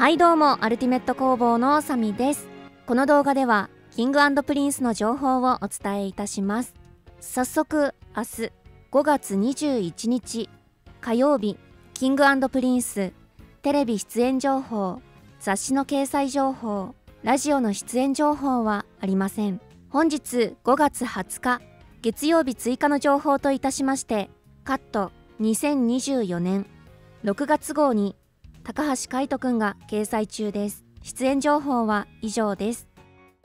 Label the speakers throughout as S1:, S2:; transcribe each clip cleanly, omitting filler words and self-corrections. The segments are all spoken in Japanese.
S1: はいどうも、アルティメット工房のサミです。この動画ではキング&プリンスの情報をお伝えいたします。早速明日5月21日火曜日、キング&プリンステレビ出演情報、雑誌の掲載情報、ラジオの出演情報はありません。本日5月20日月曜日追加の情報といたしまして、カット2024年6月号に高橋海人くんが掲載中です。出演情報は以上です。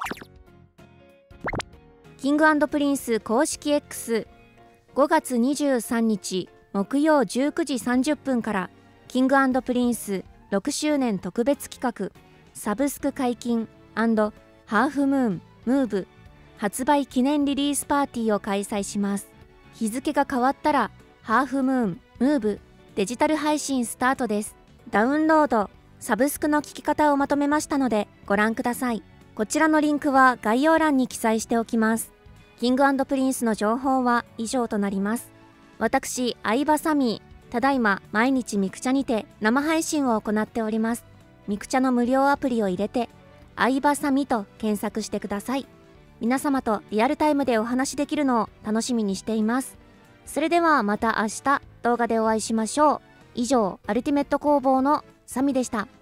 S1: キング&プリンス公式 X、 5月23日木曜19時30分からキング&プリンス6周年特別企画サブスク解禁&ハーフムーンムーブ発売記念リリースパーティーを開催します。日付が変わったらハーフムーンムーブデジタル配信スタートです。ダウンロード、サブスクの聞き方をまとめましたのでご覧ください。こちらのリンクは概要欄に記載しておきます。キング&プリンスの情報は以上となります。私、相葉サミー、ただいま毎日ミクチャにて生配信を行っております。ミクチャの無料アプリを入れて、相葉サミと検索してください。皆様とリアルタイムでお話しできるのを楽しみにしています。それではまた明日動画でお会いしましょう。以上、アルティメット工房のサミでした。